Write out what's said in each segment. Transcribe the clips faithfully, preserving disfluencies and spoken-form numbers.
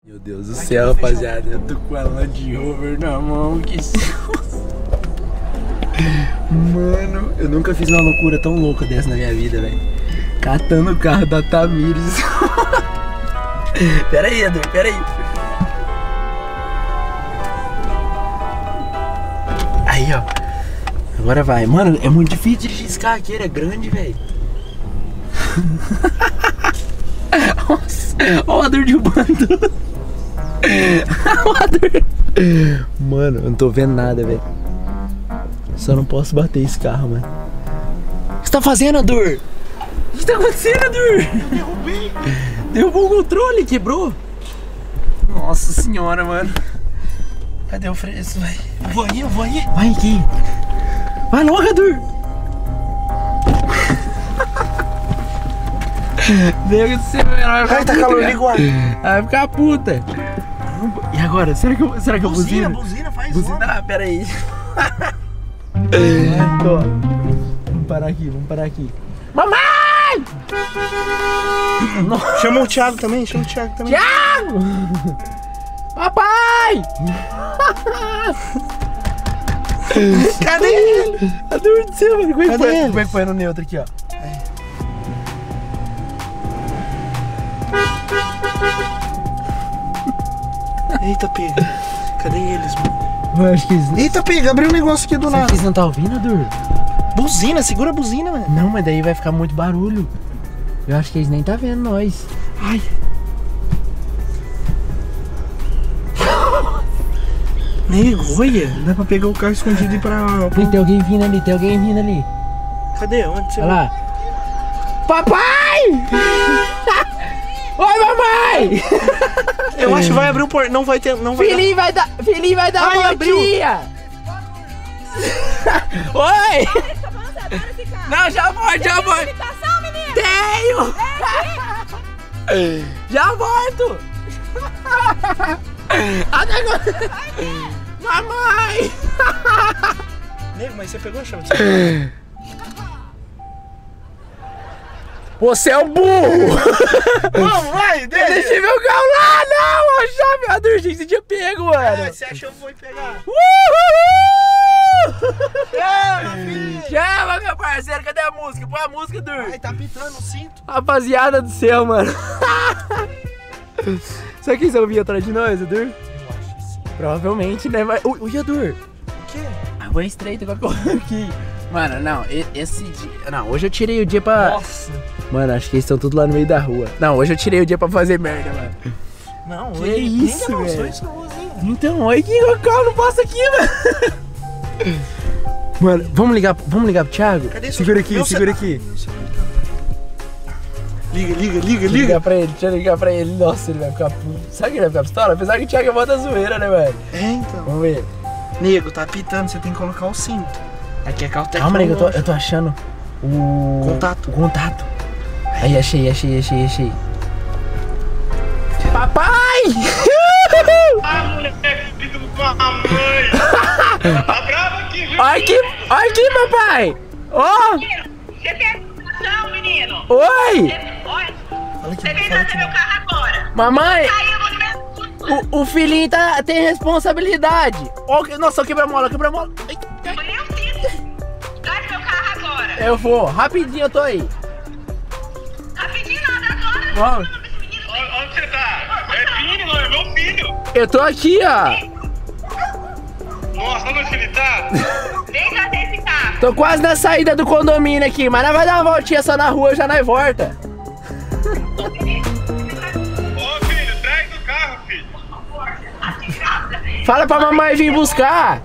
Meu Deus do céu, rapaziada, eu tô com a Land Rover na mão, que susto. Mano, eu nunca fiz uma loucura tão louca dessa na minha vida, velho. Catando o carro da Tamires. Pera aí, Edu, pera aí. Aí, ó. Agora vai. Mano, é muito difícil dirigir esse carro aqui, ele é grande, velho. Nossa, ó a dor de bando. Mano, eu não tô vendo nada, velho. Só não posso bater esse carro, mano. O que você tá fazendo, Ador? O que tá acontecendo, Ador? Eu derrubei. Derrubou o controle, quebrou. Nossa senhora, mano. Cadê o freio? Vai. Eu vou aí, eu vou aí. Vai aqui. Vai logo, Ador. Deus do céu, vai ficar. Ai, tá calor, liga o ar. Vai ficar puta. E agora? Será que eu, será que eu buzina? Buzina, buzina, faz Buzina, logo. ah, pera aí. Ó, vamos parar aqui, vamos parar aqui. Mamãe! Chama o Thiago também, chama o Thiago também. Thiago! Papai! Cadê ele? A dor do céu, mano. Como é que Cadê foi? ele? Como é que foi no neutro aqui, ó? Eita, pega. Cadê eles, mano? Eu acho que eles... Eita, pega, abriu um negócio aqui do Será nada. que eles não tá ouvindo, Dur? Buzina, segura a buzina, mano. Não, mas daí vai ficar muito barulho. Eu acho que eles nem tá vendo nós. Ai. Nego, olha, dá pra pegar o carro escondido e ir pra... Tem, tem alguém vindo ali, tem alguém vindo ali. Cadê? Onde você Olha lá. Papai! Oi, mamãe! Eu acho que vai abrir o portão. Não vai ter. Não vai Filhinho vai dar, filhinho vai dar Ai, uma abriu. dia. Oi! Não, já volto, já volto. Tenho! Já volto! Até agora. Mamãe! dar. Nego, mas você pegou a chave? Você é um burro! Vamos, vai, deixa. Deixei meu carro lá! Não! A chave! A Dur, você tinha pego, mano! Ah, você achou que eu vou pegar? Uhul! Chama, filho! Chama, meu parceiro! Cadê a música? Põe a música, Dur! Ai, tá pitando o cinto. Rapaziada do céu, mano! Será que eles vão vir atrás de nós, Dur? Eu acho que sim. Provavelmente, né? Mas... Ui, ui, Dur! O quê? A rua é estreita com a cor aqui. Mano, não, e- esse dia... Não, hoje eu tirei o dia pra... Nossa. Mano, acho que eles estão tudo lá no meio da rua. Não, hoje eu tirei o dia pra fazer merda, mano. Não, Que ele- isso, ninguém velho? lançou isso na ruazinha. Então, olha que o carro não passa aqui, mano. Mano, vamos ligar, vamos ligar pro Thiago? Cadê seu- Segura aqui, meu segura celular? aqui. Meu celular tá- Liga, liga, liga, Deixa eu liga. ligar pra ele, deixa eu ligar pra ele. Nossa, ele vai ficar puto. Sabe que ele vai ficar pistola? Apesar que o Thiago é mó da zoeira, né, velho? É, então. Vamos ver. Nego, tá pitando, você tem que colocar o cinto. Aqui é carro Calma, nego, eu tô, tecnológico. eu tô achando o... Contato. O contato. Aí, achei, achei, achei, achei. Papai! Ah, moleque, filho com a mãe! Tá bravo aqui, viu? Olha aqui, olha aqui, papai! Ó! Você tem noção, menino? Oi! Olha, Fala aqui, você vem fala aqui. trazer meu carro agora. Mamãe! Aí eu vou te ver. O, o filhinho tá, tem responsabilidade. Ó, que- nossa, quebra a mola, quebra a mola. Ai, ai. Olha, eu sinto. Traz meu carro agora. Eu vou, rapidinho eu tô aí. Rapidinho nada agora. Vamos. Onde onde você tá? É filho, não, é meu filho! Eu tô aqui, ó. Nossa, onde ele tá? Vem trazer esse carro. Tô quase na saída do condomínio aqui, mas nós vai dar uma voltinha só na rua, já nós volta. Ô filho, traz do carro, filho! Fala pra mamãe vir buscar.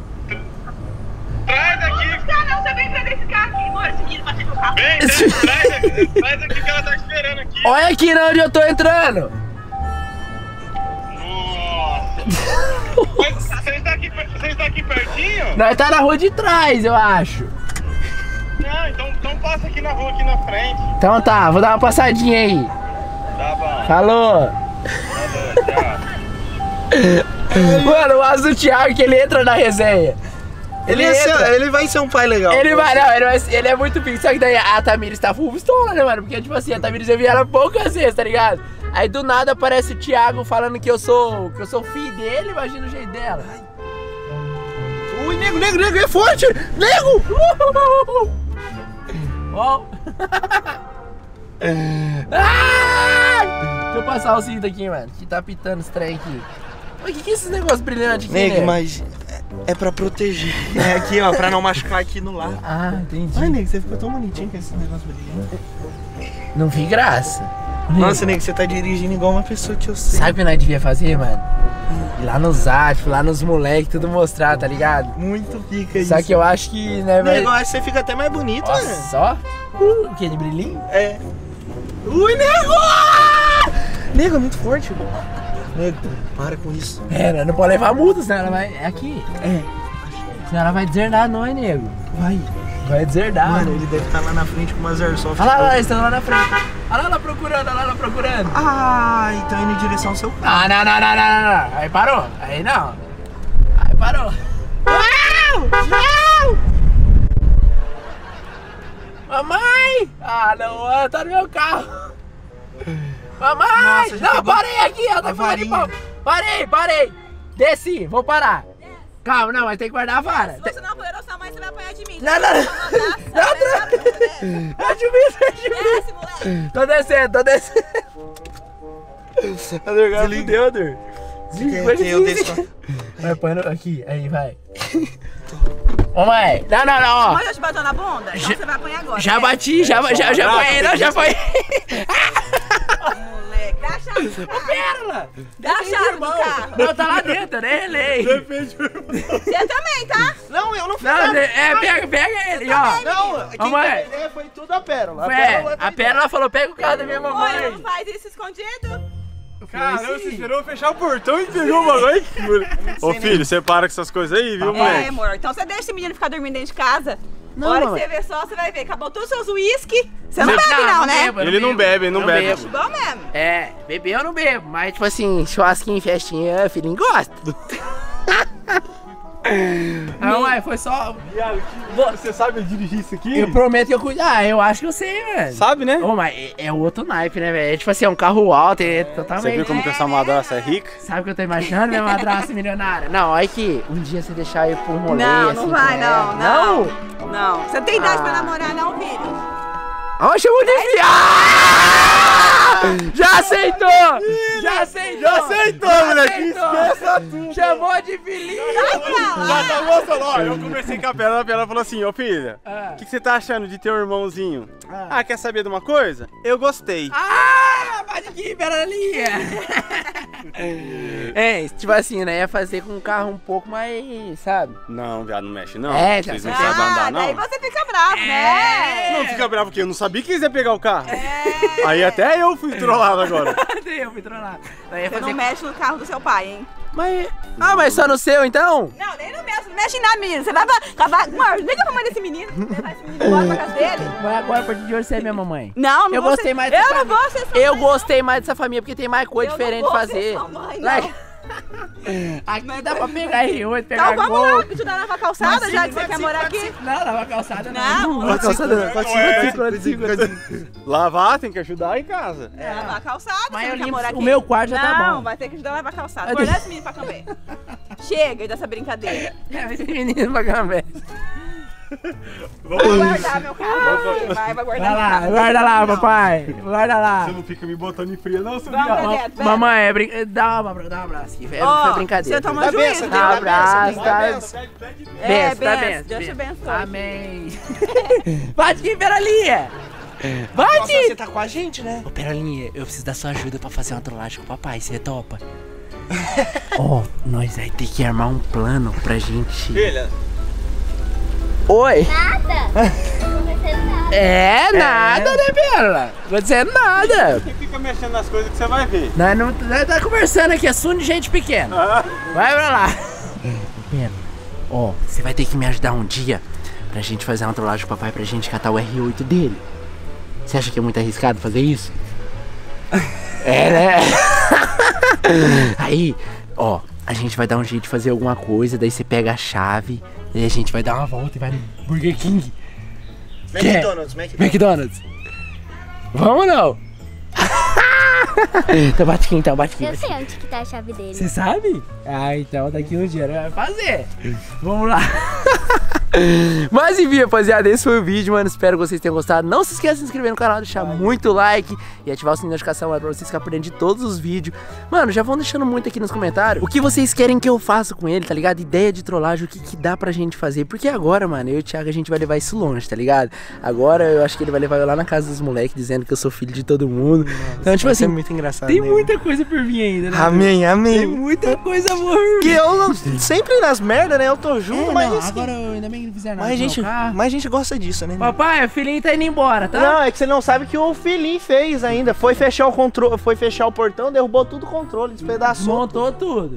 Traz aqui! Não, não, você vem trazer esse carro aqui. Amor, esse menino bateu meu carro. Vem, traz, traz aqui, traz aqui que ela tá esperando aqui! Olha aqui na onde eu tô entrando. Nossa! Mas você está aqui, você está aqui pertinho? Nós tá na rua de trás, eu acho. Não, então, então passa aqui na rua, aqui na frente. Então tá, vou dar uma passadinha aí. Tá bom. Falou. Tchau. Mano, o azul do Thiago que ele entra na resenha. Ele, Ele ia ser- entra. ele vai ser um pai legal. Ele vai, não, ele, vai, ele é muito pico. Só que daí a Tamires tá full pistola, né, mano? Porque, tipo assim, a Tamires eu vi ela poucas vezes, tá ligado? Aí do nada aparece o Thiago falando que eu sou, que eu sou filho dele, imagina o jeito dela. Ui, nego, nego, nego, é forte! Nego! Ó. Deixa eu passar o cinto aqui, mano, que tá pitando esse trem aqui. O que que é esses negócios brilhantes aqui, Nego, nego? mas é, é pra proteger. É aqui, ó, pra não machucar aqui no lado. Ah, entendi. Ai, nego, você ficou tão bonitinho com esse negócio brilhante. Não vi graça. Nossa, nego, você tá dirigindo igual uma pessoa que eu sei. Sabe o que nós devia fazer, mano? Ir lá nos atos, lá nos moleques, tudo mostrar, tá ligado? Muito pica isso. Só que eu acho que, né, vai... Nego, acho que você fica até mais bonito, Nossa, né? só? Uh, o que, de brilhinho? É. Ui, nego! Nego, é muito forte. Nego, para com isso. É, né, não pode levar multa, senão ela vai... É aqui? É. Senão ela vai deserdar nós, nego. Vai. Vai deserdar. Mano, ele deve estar lá na frente com umas airsoft. Olha lá, lá, eles estão lá na frente. Olha lá, lá procurando, olha lá, lá procurando. Ah, então indo em direção ao seu carro. Ah, não, não, não, não, não, não. Aí parou. Aí não. Aí parou. Não! Não! Mamãe! Ah, não, ela tá no meu carro. Mamãe! Nossa, já não, pegou parei aqui, ela tá a falando de varinha. pau. Parei, parei. Desci, vou parar. Calma, não, mas tem que guardar a vara. Se você não puder, sua mãe você vai apanhar de mim. Não, não, não. Não, não. Deixa eu ver, deixa eu ver. Desce, moleque. Tô descendo, tô descendo. Ador, agora Desliga. fudeu, Ador. Quer que eu desça? Vai, põe no- aqui, aí, vai. Ô, mãe, não, não, não, ó. Mas eu te bateu na bunda? Então você vai apanhar agora. Já né? bati, já, já, já apanhei, não, já apanhei. Moleque, dá a chave do carro. Pérola. Dá a chave do carro. Não, tá lá dentro, né, relei. Você também, tá? Não, eu não fiz Não, nada. é, pega, pega ele, ó. Não, quem mãe. teve a ideia foi tudo a Pérola. É, a Pérola falou, pega o carro da minha Olha, mamãe. não faz isso escondido. Caramba, você esperou fechar o portão e pegou o bagulho. Ô filho, você para com essas coisas aí, viu, É, moleque? amor. Então você deixa esse menino ficar dormindo dentro de casa. Não, A hora mãe. que você ver só, você vai ver. Acabou todos os seus uísque. Você não, bebe não, né? bebo, eu Ele não bebe, ele não bebe. bebo. Bom mesmo. É, beber eu não bebo, mas tipo assim, churrasquinho, festinha, filhinho gosta. Não, ué, foi só. Você sabe dirigir isso aqui? Eu prometo que eu cuido. Ah, eu acho que eu sei, velho. Sabe, né? Ô, mas é, é outro naipe, né, velho? É tipo assim, é um carro alto, é totalmente. Você viu como que essa madraça é rica? Sabe o que eu tô imaginando, minha madrasta milionária? Não, olha que um dia você deixar eu por um rolê. Não, assim, não vai, com ela. não, não. Não? Não. Você não tem idade Ah. pra namorar, não, filho? Ó, chamou de filho! Ah! Já aceitou! Já aceitou! Já aceitou, moleque! Esqueça tudo! Chamou de filhinho! Já tá mostrando, ó, eu conversei com a Pérola, a Pérola falou assim, ô filha, o Ah. que, que você tá achando de ter um irmãozinho? Ah. Ah, quer saber de uma coisa? Eu gostei. Ah, pode aqui, pera ali! É, tipo assim, né? Ia fazer com um carro um pouco mais, sabe? Não, viado, não mexe não. É, Vocês já não sei. sabem andar, Ah, daí não. você fica bravo, né? Não fica bravo porque eu não sabia que eles iam pegar o carro. Aí até eu fui trollado agora. Eu fui trollado. Daí ia Você fazer não mexe no carro do seu pai, hein? Mas... Ah, mas só no seu, então? Não, nem no mexe, não mexe na menina. Você vai acabar... Amor, liga pra mãe desse menino. Levar esse menino embora pra casa dele. Mas agora, a partir de hoje, você é minha mamãe. Não, não Eu vou gostei ser... mais Eu dessa não família. vou ser sua Eu mãe, gostei mais dessa família porque tem mais coisa Eu diferente não de vou ser fazer. sua mãe, não. Like- Aqui dá pra pegar R oito, Então pegar vamos lá, gol. ajudar a lavar a calçada, já que você quer morar aqui. Não, lava a calçada não. Não, Lava a calçada não. Pode Pode ser, Lavar, tem que ajudar em casa. É, lavar a calçada, Mas você eu não quer limpo- morar o aqui. meu quarto já tá Não, bom. vai ter que ajudar a lavar a calçada. Vai Guardar ter- esse menino pra cambé. Chega dessa brincadeira. Esse menino pra cambé. Vai guardar meu carro. Vai, vai guardar Vai meu lá, carro. guarda lá, Não. papai. Guarda lá. Você não fica me botando em fria não, seu Vamos viado. pra Ó, dentro, vai. mamãe, é brin... dá, um abra- dá um abraço aqui. É, Ó, foi brincadeira. você toma Dá juízo. benção, né? Dá um Dá abraço, benção, dá dá benção. É, Benção, dá benção. benção. Deus te abençoe. Amém. Bate aqui, Perolinha. Nossa, Bate. você tá com a gente, né? Ô, Perolinha, eu preciso da sua ajuda pra fazer uma trollagem com o papai. Você topa? Ó, nós vai ter que armar um plano pra gente... Filha, Oi. Nada? Não vai ser nada. É, nada, né, Pérola? Não vou dizer nada. você fica mexendo nas coisas que você vai ver. Nós não nós tá conversando aqui, assunto de gente pequena. Ah. Vai pra lá. Pérola, ó, você vai ter que me ajudar um dia pra gente fazer uma trollagem com o papai pra gente catar o R oito dele. Você acha que é muito arriscado fazer isso? É, né? Aí, ó, a gente vai dar um jeito de fazer alguma coisa, daí você pega a chave, e a gente vai dar uma volta e vai no Burger King. McDonald's, McDonald's. McDonald's. Vamos ou não? Então bate aqui, então bate aqui. Eu sei onde que tá a chave dele. Você sabe? Ah, então daqui uns dias vai fazer. Vamos lá. Mas enfim, rapaziada, esse foi o vídeo, mano. Espero que vocês tenham gostado. Não se esqueça de se inscrever no canal, deixar muito like e ativar o sininho de notificação, mano, pra vocês ficarem por dentro de todos os vídeos. Mano, já vão deixando muito aqui nos comentários o que vocês querem que eu faça com ele, tá ligado? Ideia de trollagem, o que, que dá pra gente fazer. Porque agora, mano, eu e o Thiago, a gente vai levar isso longe, tá ligado? Agora eu acho que ele vai levar eu lá na casa dos moleques, dizendo que eu sou filho de todo mundo. Nossa, então, tipo assim, muito engraçado. Tem né? muita coisa por vir ainda, né? Amém, amém. Tem muita coisa, amor. Que eu não- sempre nas merdas, né? Eu tô junto, É, mas não, assim, agora eu ainda bem que não fizeram nada. mas a no gente, meu carro. mas a gente gosta disso, né? Papai, o filhinho tá indo embora, tá? Não, é que você não sabe que o filhinho fez ainda. Foi fechar o controle, foi fechar o portão, derrubou tudo o controle, despedaçou. Montou tudo.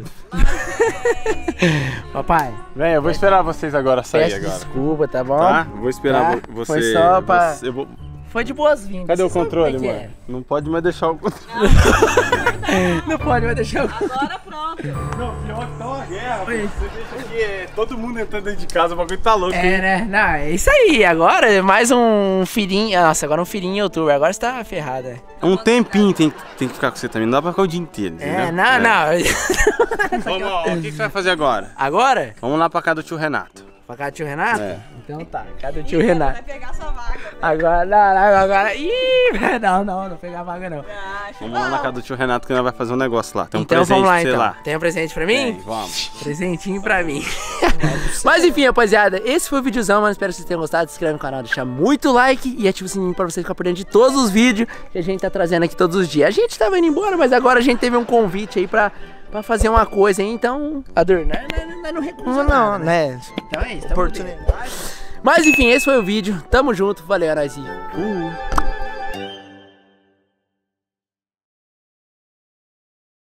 Papai, Vem, eu vou esperar vocês agora sair peço agora. desculpa, tá bom? Tá? Vou esperar Tá? vo- você. Foi só pra- você- eu vou- Foi de boas-vindas. Cadê o Você sabe controle, como é que mano? Não pode mais deixar o controle. é? Não pode, vai deixar o controle. Agora pronto. Não, pior que tá uma guerra. Oi. Você deixa aqui, é, todo mundo entrando dentro de casa, o bagulho tá louco. É, né? Não, é isso aí. Agora é mais um filhinho. Nossa, agora um filhinho em youtuber. Agora você tá ferrada. Um tempinho tem, tem que ficar com você também. Não dá pra ficar o dia inteiro. É, entendeu? não, não. Vamos, ó, o que, que você vai fazer agora? Agora? Vamos lá pra casa do tio Renato. Pra cá do tio Renato? É. Então tá, cadê o tio Renato? Vai pegar sua vaga. Agora, não, não, agora. Ih, não, não, não pegar a vaga não. Acho Vamos lá na casa do tio Renato que nós vai fazer um negócio lá. Tem um Então presente vamos lá, pra você então. lá. Tem um presente pra Tem, mim? vamos. Presentinho pra mim. Mas enfim, rapaziada, esse foi o videozão, mano. Espero que vocês tenham gostado. Se inscreve no canal, deixa muito like e ativa o sininho pra vocês ficarem por dentro de todos os vídeos que a gente tá trazendo aqui todos os dias. A gente tava indo embora, mas agora a gente teve um convite aí pra, pra fazer uma coisa aí. Então, Ador, nós não, não, não recusa Não, nada, não, né? Então é isso. tamo Oportunidade. Mas enfim, esse foi o vídeo. Tamo junto. Valeu, é nóis. E fui.